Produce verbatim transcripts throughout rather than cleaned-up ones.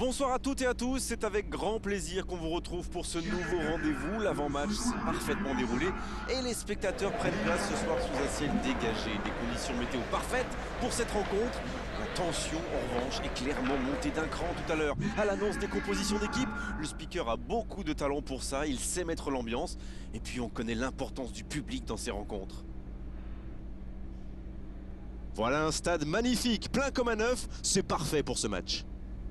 Bonsoir à toutes et à tous, c'est avec grand plaisir qu'on vous retrouve pour ce nouveau rendez-vous. L'avant-match s'est parfaitement déroulé et les spectateurs prennent place ce soir sous un ciel dégagé. Des conditions météo parfaites pour cette rencontre. La tension, en revanche, est clairement montée d'un cran tout à l'heure. À l'annonce des compositions d'équipe, le speaker a beaucoup de talent pour ça, il sait mettre l'ambiance. Et puis on connaît l'importance du public dans ces rencontres. Voilà un stade magnifique, plein comme un œuf, c'est parfait pour ce match.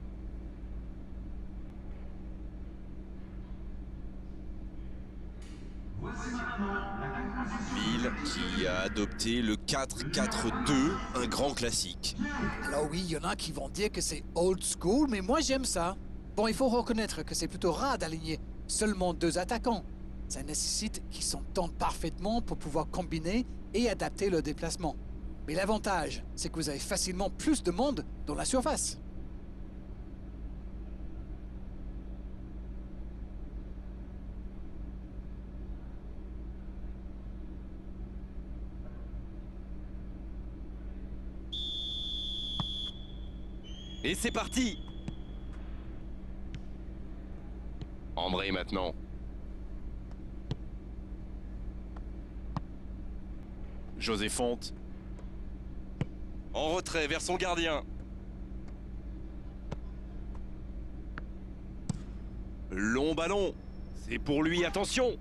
Lille qui a adopté le quatre quatre deux, un grand classique. Alors oui, il y en a qui vont dire que c'est old school, mais moi j'aime ça. Bon, il faut reconnaître que c'est plutôt rare d'aligner seulement deux attaquants. Ça nécessite qu'ils s'entendent parfaitement pour pouvoir combiner et adapter leur déplacement. Mais l'avantage, c'est que vous avez facilement plus de monde dans la surface. Et c'est parti. Embraye maintenant. José Fonte. En retrait vers son gardien. Long ballon. C'est pour lui, attention.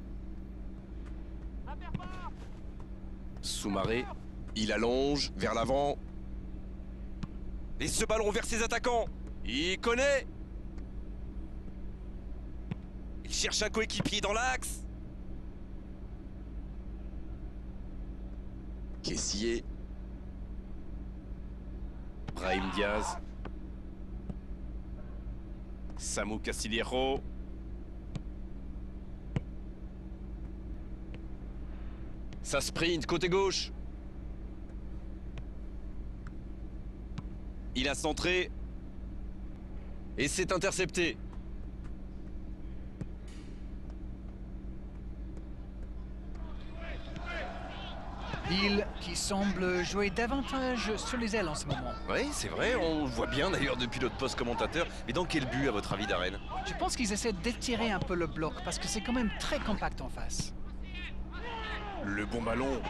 Soumaré. Il allonge vers l'avant. Et ce ballon vers ses attaquants. Il connaît. Il cherche un coéquipier dans l'axe. Kessier. Brahim Diaz. Samu Castillejo. Ça sprint côté gauche. Il a centré. Et c'est intercepté. Lille qui semble jouer davantage sur les ailes en ce moment. Oui, c'est vrai, on le voit bien d'ailleurs depuis notre poste commentateur. Mais dans quel but, à votre avis, Darren? Je pense qu'ils essaient d'étirer un peu le bloc parce que c'est quand même très compact en face. Le bon ballon.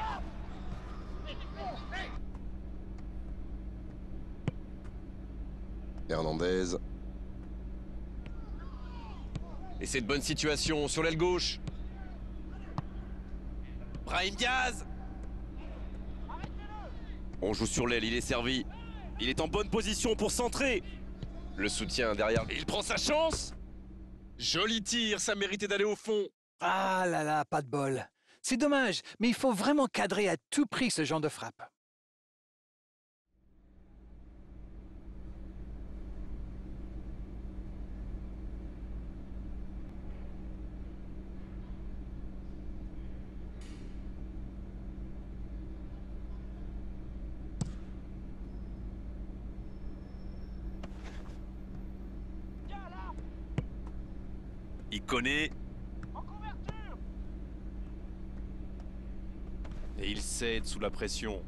Hernandez. Et cette bonne situation sur l'aile gauche. Brahim Diaz. On joue sur l'aile, il est servi. Il est en bonne position pour centrer. Le soutien derrière. Et il prend sa chance. Joli tir, ça méritait d'aller au fond. Ah là là, pas de bol. C'est dommage, mais il faut vraiment cadrer à tout prix ce genre de frappe. Il connaît. Et il cède sous la pression.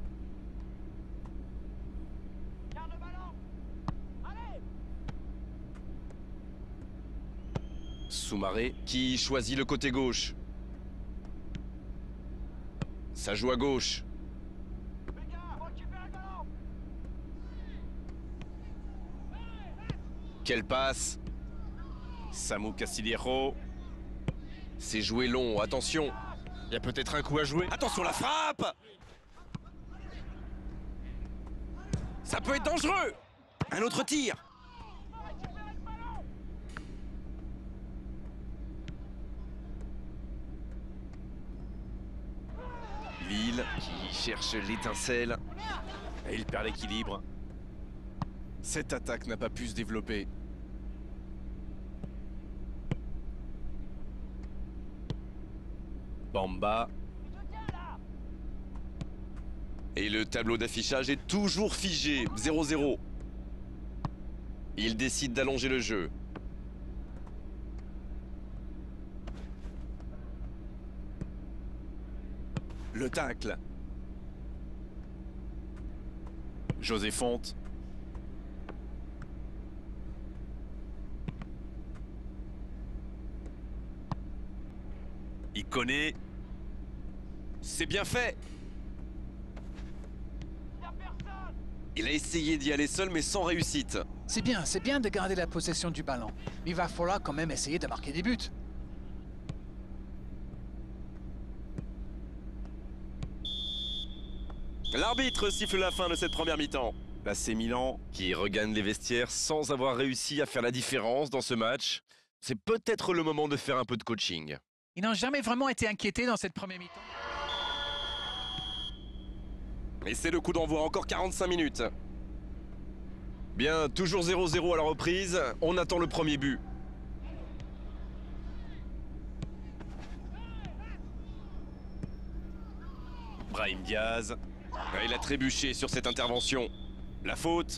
Soumaré qui choisit le côté gauche. Ça joue à gauche. Quelle passe. Samu Castillejo. C'est joué long, attention. Il y a peut-être un coup à jouer. Attention la frappe. Ça peut être dangereux. Un autre tir. Lille qui cherche l'étincelle. Et il perd l'équilibre. Cette attaque n'a pas pu se développer. Bamba. Et le tableau d'affichage est toujours figé, zéro zéro. Il décide d'allonger le jeu. Le tacle. José Fonte. Il connaît. C'est bien fait. Il a essayé d'y aller seul, mais sans réussite. C'est bien, c'est bien de garder la possession du ballon. Mais il va falloir quand même essayer de marquer des buts. L'arbitre siffle la fin de cette première mi-temps. L'A C Milan qui regagne les vestiaires sans avoir réussi à faire la différence dans ce match. C'est peut-être le moment de faire un peu de coaching. Ils n'ont jamais vraiment été inquiétés dans cette première mi-temps. Et c'est le coup d'envoi, encore quarante-cinq minutes. Bien, toujours zéro zéro à la reprise. On attend le premier but. Brahim Diaz. Il a trébuché sur cette intervention. La faute.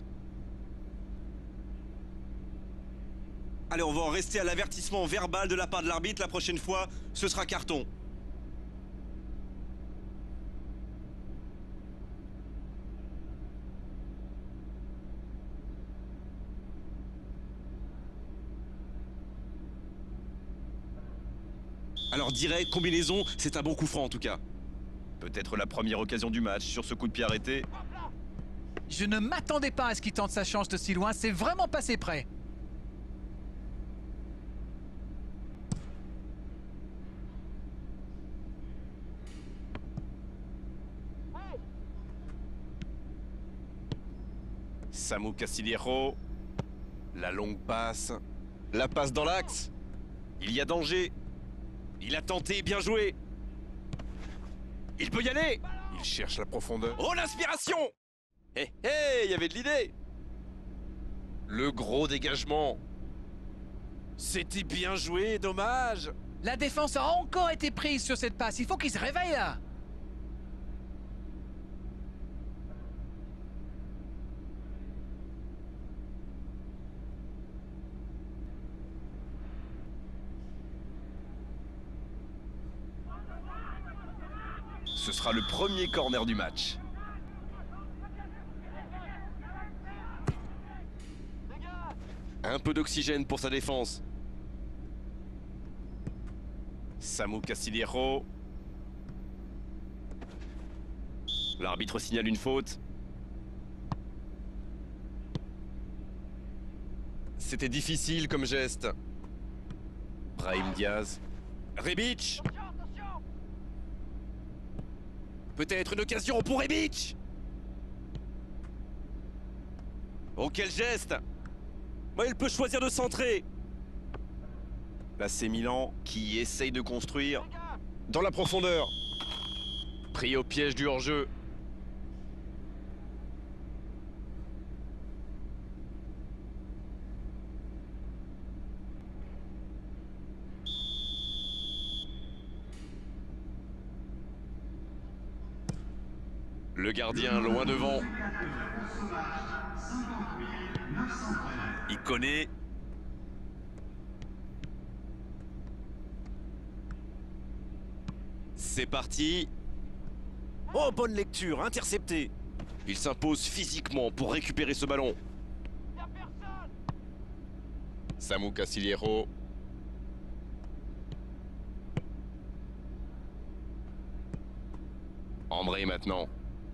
Allez, on va en rester à l'avertissement verbal de la part de l'arbitre. La prochaine fois, ce sera carton. Alors direct, combinaison, c'est un bon coup franc en tout cas. Peut-être la première occasion du match sur ce coup de pied arrêté. Je ne m'attendais pas à ce qu'il tente sa chance de si loin, c'est vraiment passé près. Samu Castillejo. La longue passe. La passe dans l'axe. Il y a danger. Il a tenté, bien joué. Il peut y aller. Il cherche la profondeur. Oh, l'inspiration. Hé, hé, il y avait de l'idée. Le gros dégagement. C'était bien joué, dommage. La défense a encore été prise sur cette passe, il faut qu'il se réveille là. Ce sera le premier corner du match. Un peu d'oxygène pour sa défense. Samu Castillejo. L'arbitre signale une faute. C'était difficile comme geste. Brahim Diaz. Rebic. Peut-être une occasion pour Rebic. Oh, quel geste. Bah, il peut choisir de centrer. L'A C Milan qui essaye de construire dans la profondeur. Pris au piège du hors-jeu. Le gardien loin devant. Il connaît. C'est parti. Oh, bonne lecture, intercepté. Il s'impose physiquement pour récupérer ce ballon. Samu Castillejo. Embré maintenant.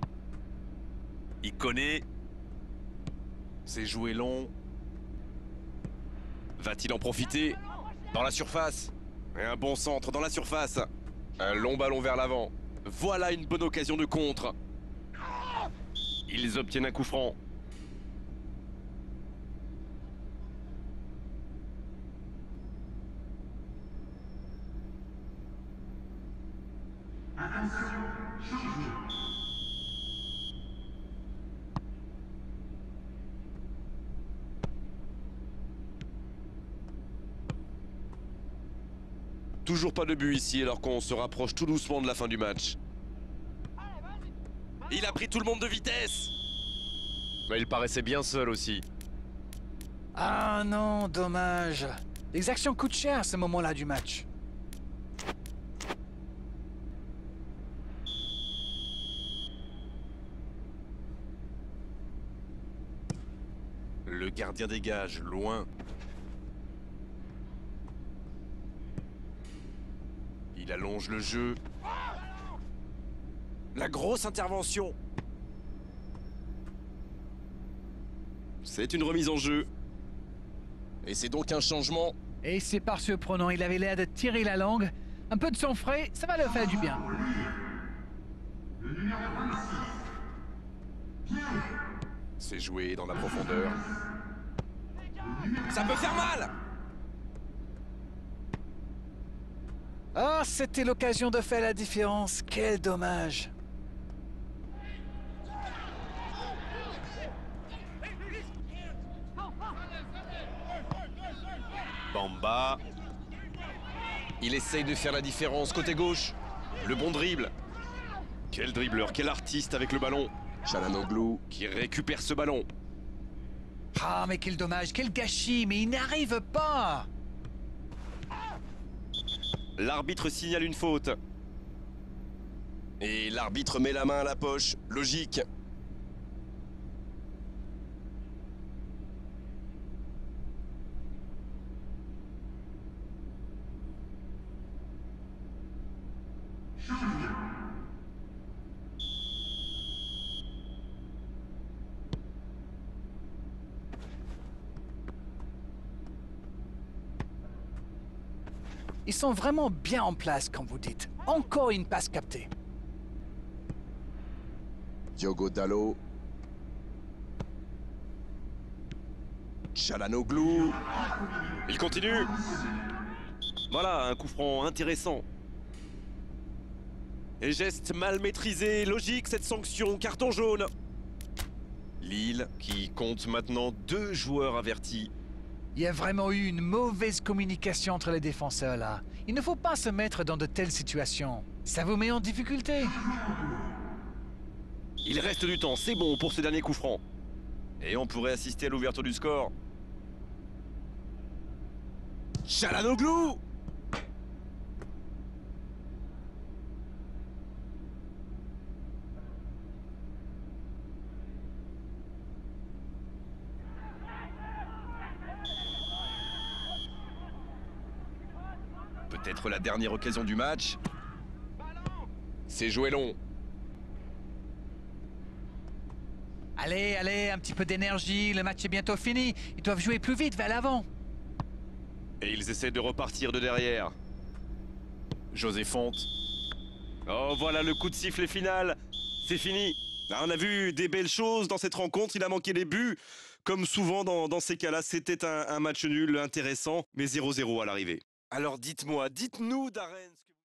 Il connaît. C'est joué long. Va-t-il en profiter? Dans la surface. Et un bon centre dans la surface. Un long ballon vers l'avant. Voilà une bonne occasion de contre. Ils obtiennent un coup franc. Toujours pas de but ici alors qu'on se rapproche tout doucement de la fin du match. Il a pris tout le monde de vitesse. Mais il paraissait bien seul aussi. Ah non, dommage. Les actions coûtent cher à ce moment-là du match. Le gardien dégage, loin. Il Il allonge le jeu. La grosse intervention. C'est une remise en jeu. Et c'est donc un changement. Et c'est par surprenant, il avait l'air de tirer la langue. Un peu de sang frais, ça va leur faire du bien. C'est joué dans la profondeur. Ça peut faire mal! Ah, c'était l'occasion de faire la différence. Quel dommage. Bamba. Il essaye de faire la différence côté gauche. Le bon dribble. Quel dribbleur, quel artiste avec le ballon. Çalhanoğlu qui récupère ce ballon. Ah, mais quel dommage, quel gâchis, mais il n'arrive pas. L'arbitre signale une faute. Et l'arbitre met la main à la poche. Logique. Ils sont vraiment bien en place, comme vous dites. Encore une passe captée. Diogo Dalot. Çalhanoğlu. Il continue. Voilà, un coup franc intéressant. Et geste mal maîtrisé, logique cette sanction, carton jaune. Lille qui compte maintenant deux joueurs avertis. Il y a vraiment eu une mauvaise communication entre les défenseurs là. Il ne faut pas se mettre dans de telles situations. Ça vous met en difficulté. Il reste du temps, c'est bon pour ce dernier coup franc. Et on pourrait assister à l'ouverture du score. Çalhanoğlu. Peut-être la dernière occasion du match. C'est joué long. Allez, allez, un petit peu d'énergie, le match est bientôt fini. Ils doivent jouer plus vite vers l'avant. Et ils essaient de repartir de derrière. José Fonte. Oh, voilà le coup de sifflet final. C'est fini. Ah, on a vu des belles choses dans cette rencontre. Il a manqué les buts. Comme souvent dans, dans ces cas-là, c'était un, un match nul intéressant, mais zéro zéro à l'arrivée. Alors dites-moi, dites-nous, Darren...